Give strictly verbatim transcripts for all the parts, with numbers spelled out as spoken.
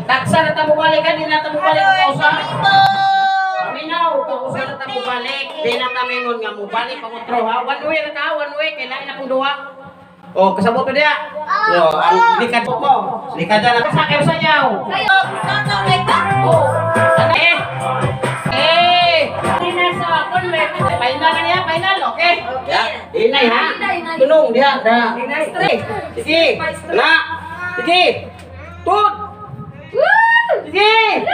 Taksa na tamo balik ka, di na tamo balik ang kausa. Paminaw, kausa na tamo balik. Di na tamingon nga mo balik pangutro ha. One way na ka, one way. Kailangan na kong duha. O, kasabot ko diya. Yo, ang likad mo. Likad na lang. Sakay sa yaw. Sayo, saka may kako. Eh, eh. Pinasa, kunwe. Final na niya, final, okay? Inay ha. Tunong diya. Sige. Na. Sige. Tut. Sige.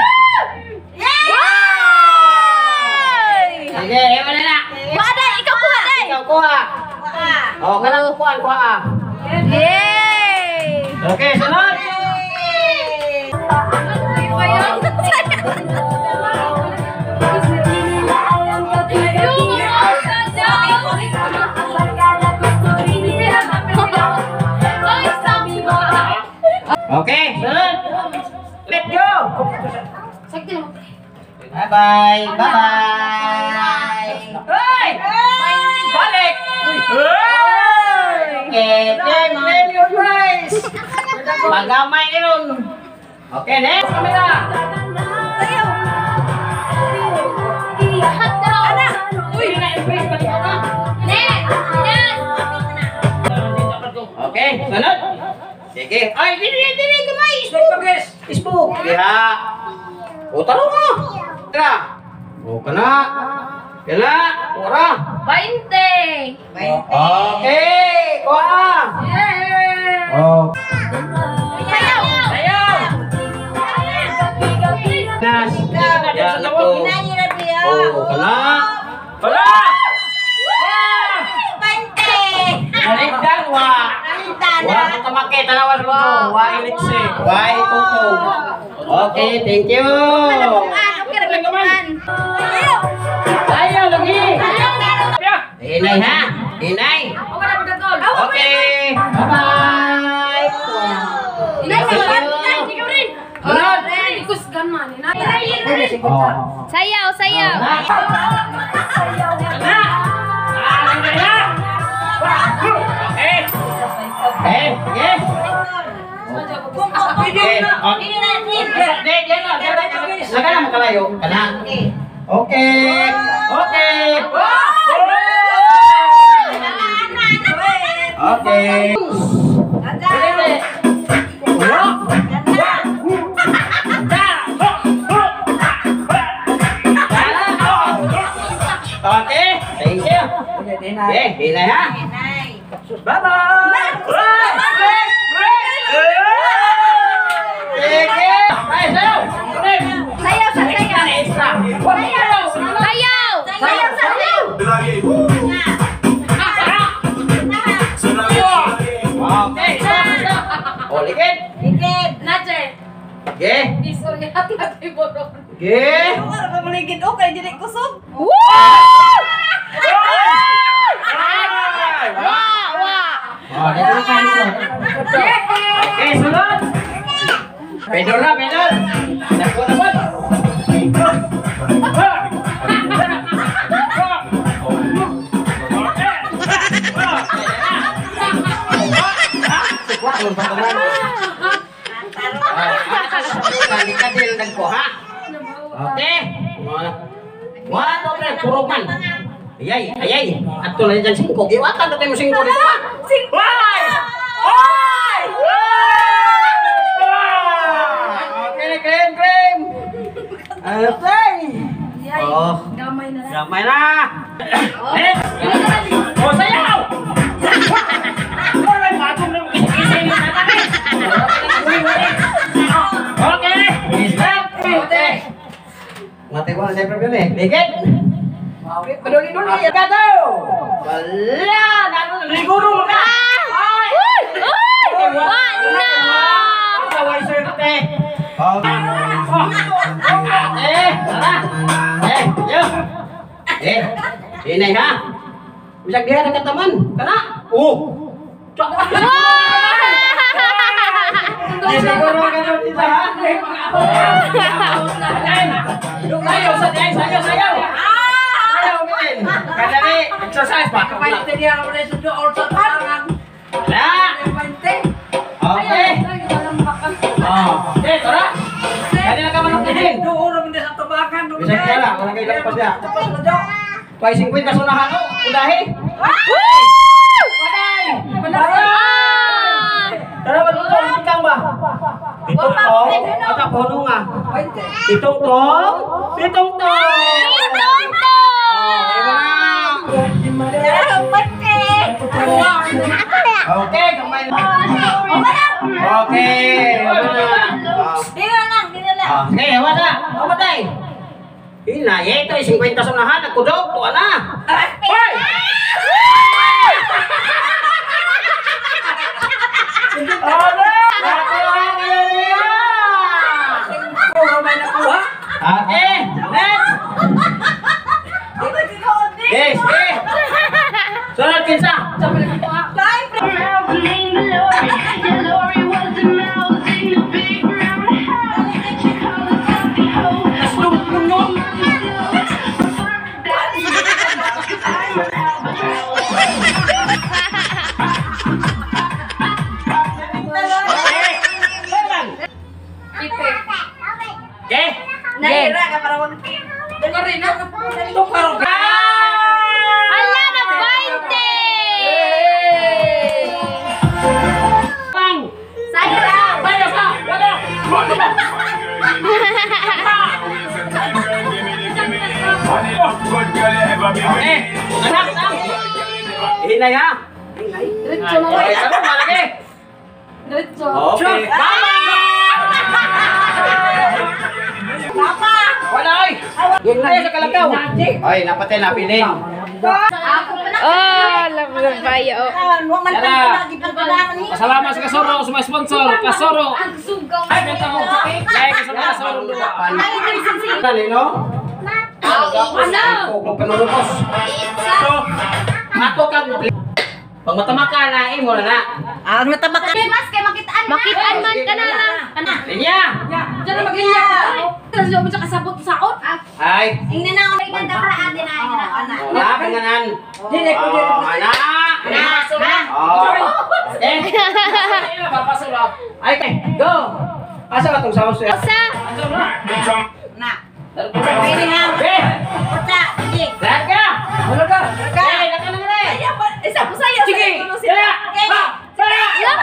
Sige, ewan na na. Kuha day, ikaw kuha day. Ikaw kuha. Oh, kanang kuha, kuha. Yay! Okay, sunod. Okay, sunod. Let's go. Bye bye. Bye bye. Hey! Balik. Okay, claim, claim your prize. Magamay iron. Okay, next camera. Sayo. Ana. Uy, na-impress pa dito ka. Next. Okay, sunod. Sige. Ay, dili, dili, gamay. Isbuk pa, guys. Isbuk. Diha. O, taro mo. Tara. O, kana. Kana. Ora. Bainte. Okay. Kuha. Yay! Oh. Sayaw. Sayaw. Nas. Ya, ito. Oh, kana. Wala. Bainte. Naligdan, wa. Wa ka makita na was mo. Wa iliksi. Wa ikuko. Okay, thank you. Okay, naglaguan. Sayaw. Sayaw lagi. Inay ha. Inay. Okay. Bye-bye. Inay, inay, ikaw rin. Sunod. Ikusgan man. Inay. Oh. Sayaw, sayaw. Eh, yes. Laga na makalayo. Kana. Okay. Okay. Okay. Okay. Thank you. Okay, hinay ha. Bye-bye. Sige. Ay, sayaw. Sayaw, sayaw. Sayaw. Sayaw. Sayaw, sayaw. Okay. Oh, ligid. Ligid. Nacher. Okay. Disorya hati-hati borong. Okay. Ligid o kay dili kusog. Woo! Oh, dito na tayo. Okay, sunod. Pedal na, pedal. Dako na ba? Okay. Wala to pre, puro man. Ayay, ayay. Ato na dyan singko. Giwatan na tayo mo singko dito ha. Singko. Hoy! Hoy! Okay, krem, krem. Okay. Oh, Gamay na lang. gamay na. Next. Oh, sayaw! Wala matong ng kisi ni tatay. Okay. Stop. Okay. Mati ko na siyempre yun eh. Ligit. Paduli-duli ya ka daw. Wala, nanon liguro ka. Ay! Ay! Wala. Kaway serte. Eh, tara. Eh, yo. Eh, inay ha. Bisag diha nagkataman. Kana. Oh. Tsak. Di siguro ka daw dito ha. Sayaw, sayaw, sayaw, sayaw. Kadali, exercise pa. Kapag dia ako na sudo or sa tangan. Na. Okay. Oh. Okay, tara. Bisa kaya lang, wala kayo dapat siya. Pay fifty sa unahan, no? Udahi. Paday! Paday! Tara ba dito? Ikang ba? Itong tong, at ako nung nga. Itong tong, itong tong! Itong Okay, kamay na. Okay. Dila lang, dila lang. Okay, hawa na. Hawa na eh. Ina, ito ay fifty sa unahan. Nagkudok, tuwa na. Hoy! Ano? Nakuha kayo niya! Okay, next! Yes, yes! Sunod kinsa! Okay? Naira ka para wag. Dali rin na. Tukaro ka. Hala na twenty. Bang! Saya. Saya sa! Wala! Eh! Anak! Anak! Hinay ha! Diretso na Okay, ano? Malaki! Diretso. Okay. Papa. Wala oy! Ay, sa kalakaw! Ay, napatay na piling. Ako pa na. Oh, love love bayo. Wa man Tara. pa lagi pagpadakan ni. Pasalamat sa Kasoro sa mga sponsor. Kasoro. Ang sugaw. Ay, benta mo. Like sa mga Kasoro dito. Ay, dilisin si. Kanino? Ano? Kung panulubos. So, ato kang pag matama ka na, eh, mo na na. Ah, matama ka. Mas kay makitaan. Makitaan man ka na lang. Linya! Diyan na maglinya ka. Kasi mo sa kasabot sa out. Ay! Ingnan na ako may ganda para atin na ina. Ana. Wala, panganan. Dili ko dili. Oh, anak! Anak. Oh. Eh, Papasura. ay, okay, go! Asa ka itong saus? Sa Na. Pwede na. Eh! Puta. Sige. Lahat ka! Ano ka? Ka. Eh, lahat ka na nga eh! Isa po sa'yo. Sige! Dala! Ha! Dala!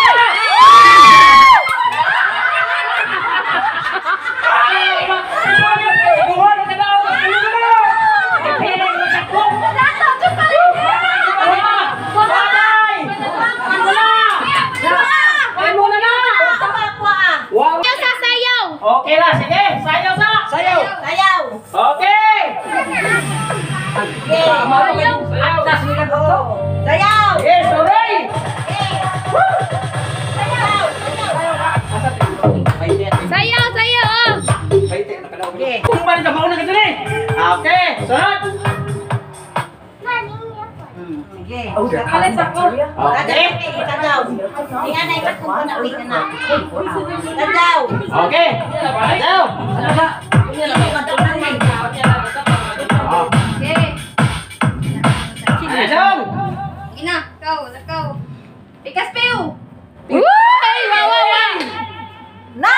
Wow! sa sayaw. Okay lah, sige! Sayaw sa! Sayaw! Sayaw. Okay! Okay. Sayaw. Sayaw. Yes, alright! Sayaw, sayaw. Okay. Kung balik ka, mauna ka dun eh! Okay, sunod! Okay. Alis ako. Okay. Tadaw. Tingnan na ipat kung na uwi ka na. Tadaw. Okay! Sayaw! Okay. Sayaw! Ina, kau, kau. Pikas piu. Uy, wawawa. Na!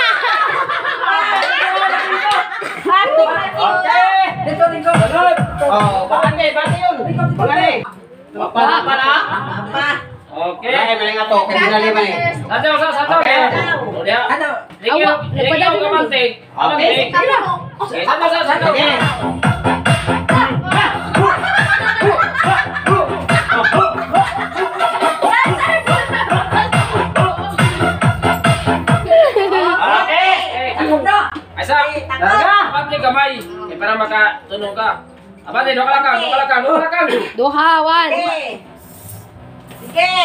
Okay! Dito, dito! Sunod! Oh, bakante, bakante yun! Bakante! Papa, papa na! Pa. Okay. Okay, mali nga to. Kung binali man eh. Satu, satu, satu. Okay. Ya. Ano? Ligyo, ligyo ka mante. Okay. Okay, satu, satu, satu. Sige! Okay! Asa. Talaga! Abante kamay. Eh, para makatulong ka. Abante, doon ka lakang, doon ka lakang, doon ka lakang. Duhawan. Sige. Sige.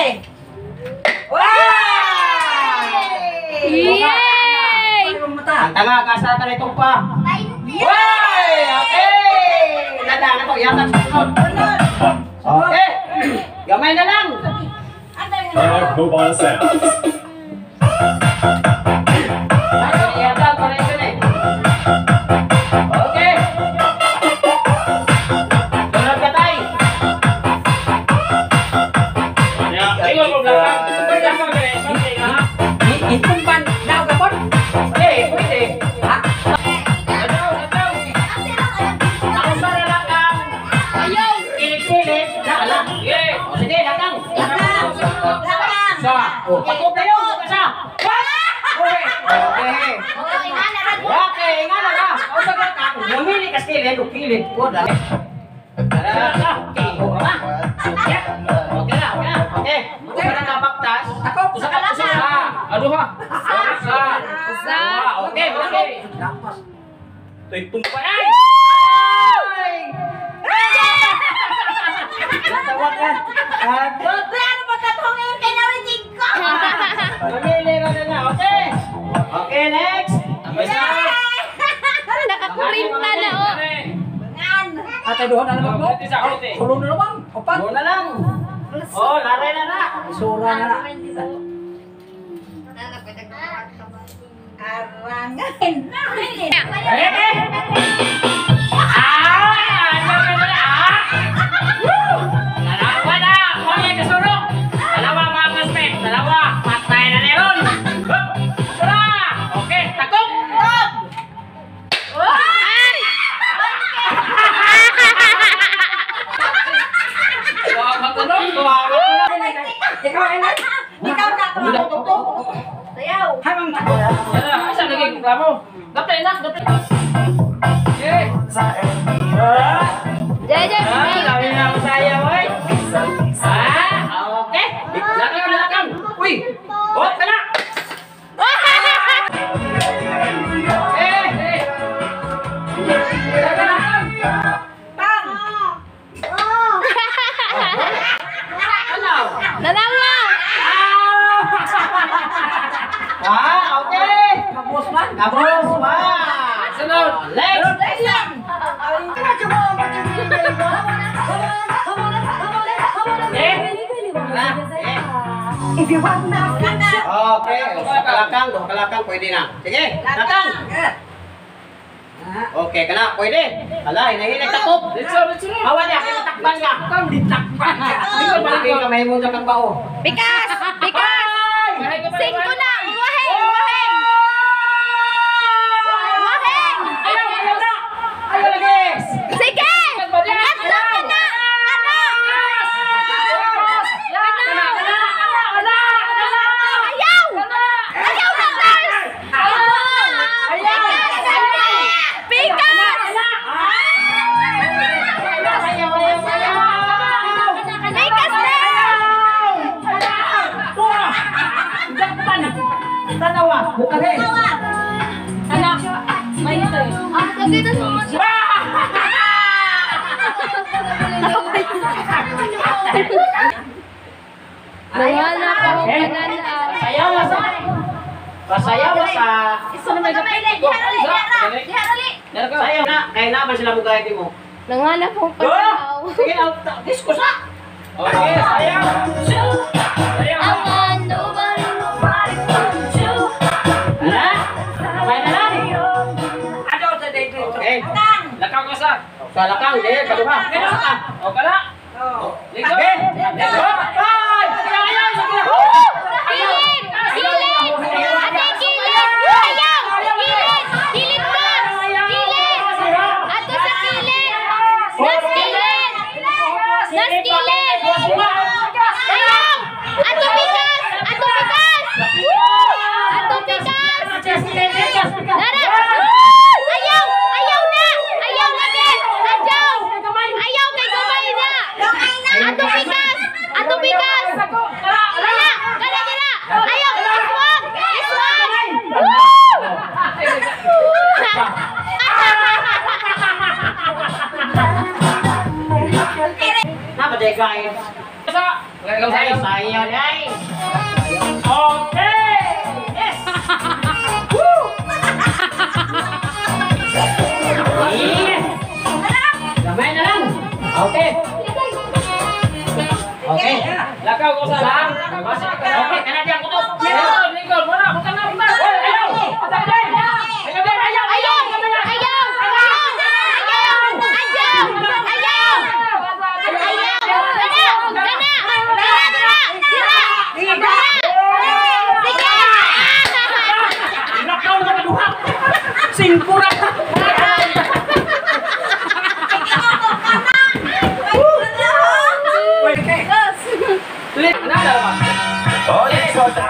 Wow! Yay! Ang tanga, kasa ka na itong pa. Way! Okay! Nada na to, yata sa sunod. Okay! Gamay na lang! Five mobile sounds. Ay, yata, connection eh. Okay! Sunod ka tayo. Ya, tinggal mo belakang. Belakang ka eh, abante, ha? Itong ban, daw ka bon? Eh, pwede. Ha? Satu, satu. Oh, takot na yun. Huwag ka siya. Okay. Okay. Oh, ingana ra. Okay, nga na na. Kausa ka ka. Namili ka skilid. Kilid ko. Dali. Tara na. Okay. Okay na. Okay na. Okay. Kung ka na nabaktas. Usa ka usa ka. Aduh ha. Usa. Usa. Okay. Okay. Tuy tumpa. Ay! Tawag ka. Adot. Plano pa tatungin kay Nawijig ko. Namili na na. Okay. Okay, next. Nakakurinta na oh. Ngan. Ate doon na naman mo. Isa ako te. Kulong na naman. Opat. Doon na lang. Oh, laray na na. Sura na na. Arangan. Eh, eh. Ah! Ano ka na? Ah! Dalawa na! Huwag kasurok! Dalawa mga kasme! Dalawa! Patay na na yun! Hup! Tara! Okay, takot! Hup! Wah, magtanong. Tuwawa ko na! Ikaw ay na. Ikaw na to. Budak to! Sayaw. Hamang tako. Yan na, asa lagi reklamo. Gapay na, gapay. Eh, Jajan, Ah, kami na masaya, boy! Ah, okay! Lakang, lakang! Uy! Huwag ka na! Eh, eh! Pang. Ano? dalawa. Ah, okay. Kapos man. Tapos, ma. sunod. Next. Eh. Na. Eh. If you want now, kana. Okay, kalakang, do kalakang pwede na. Sige, lakang. Okay, kana pwede. Ala, hinahinay takop. Let's go, let's go. Hawa niya, kaya takpan ka. Kang ditakpan ka. Ikaw balik ka, may mo sa kang bao. Bikas! Bikas! Bahay ka pa Sing ko naman. lang! Waheng! Waheng! Waheng! Ayaw, ayaw na. Ayaw lagi. Sige! Atlo ka na! Ano? Ayaw! Ayaw na, Tars! Bikas! Bikas na! Tanawa, bukan eh. Anak. May ito. Ah, nagkita sa mga... Nawala ka mo Eh, pananaw. Sayaw na sa. Pasayaw na sa. Isa na magpili. Diharali, diharali. Diharali. Sayaw na, kaya naman sila mugayat mo. Nawala ka mo pananaw. Sige, disco sa. Okay, sayaw. Sayaw. I want nobody, nobody but you. Ala, sabay na lang. Ano sa date ito? Okay, Tang. Lakaw ka sa. sa lakang, di, kaduha. Kaduha. O ka na. Oh. Ligo. Okay, kaduha. Ay, ayaw, ayaw, sige. Kilid! Kilid! Ate, kilid! Ayaw! Kilid! Kilid ka! Kilid! Ato sa kilid! Nas kilid! Nas kilid! Ayaw! Ato bigas! Ato bigas! Ato bigas! Dara! Ayaw! Ayaw na! Ayaw lagi! Sadyaw! Ayaw kay gamay na! Ato bigas! Ato bigas! Dara! Dara! Dara! Ayaw! Iswag! Iswag! Woo! Napa deh guys? Sa. Lakaw Ay, sa'yo. sayaw guys. Okay. Yes. Woo. Yes. Gamay na lang. Okay. Okay. Lakaw ko sa. Saan? Basa ka. Okay, kana diyan kutob. Ligo, ligo. Muna, bukan na, bukan. Ayaw. Ayaw. Ayaw. Ayaw. Ayaw. Ayaw! Ayaw! Ayaw! Ayaw! Ayaw! Ayaw! Dara! Dara! Dara! Dara! Dara! Dara! Sige! Nakaw na kaduha. Singpura. Wait, okay. Tulit na daw. Oh, yes, so that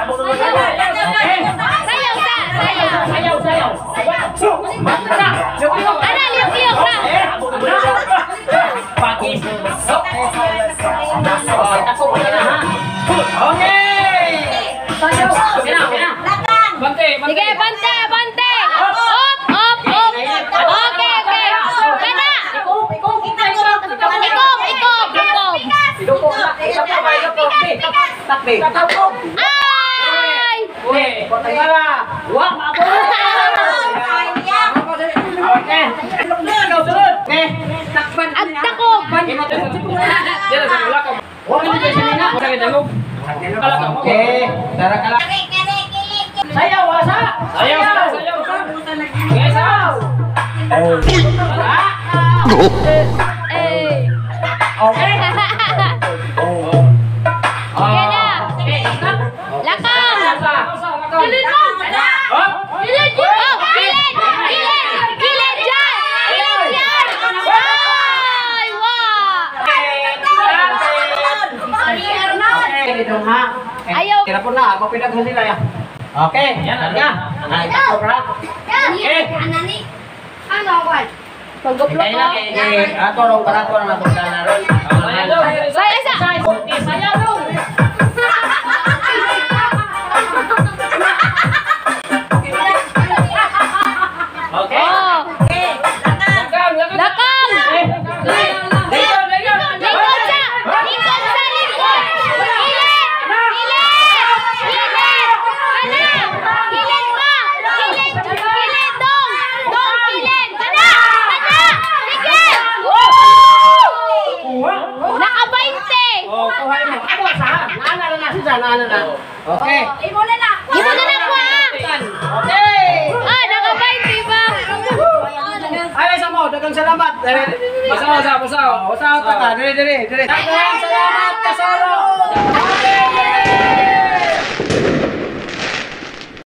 takbi. Ay! Uy, patagala. Wak, mapo. Okay. Ikaw sunod. Okay. Takban. Agdako! Diyan sa wala ka. Huwag mo dyan sinina. Wala ka dalog. Wala ka mo. Okay. Tara ka lang. Sayaw, asa. Sayaw, sayaw, sayaw. Okay, sayaw. Eh! Okay. Sige na! Okay. Lakang! Asa. Gilid mo! Oh. Gilid mo! Oh! Gilid! Gilid! Gilid dyan! Gilid dyan! Ay! Wow! Okay, dito ha. Ayaw. Kira po na, mapinag sa sila ya. Okay, yan nga. Ay, tako bra. Okay. Ano, Juan? Paguplo Kaya ko. na kay kay ato ro para to na to na ron. Saya isa! Saya ro. Okay. Oh! Lakang, lakang. Lakang! Lakang, lakang. Lingkod sa! Lingkod sa lingkod! Gilid! Gilid! Gilid! Kana! Gilid pa! Gilid! Gilid dong! Dong gilid! Kana! Kana! Sige! Woo! Naka-bainte! Oh, kuhay mo. Ako sa. Naana na na siya, naana na. Okay. Imo na na. Ibo na lang ko ah! Okay. Ah, naka-bainte ba? Ay, sa mo, dagang salamat. Basaw, basaw, basaw. Usaw ta ka, dire dire dire. Dagang salamat kasoro. Okay.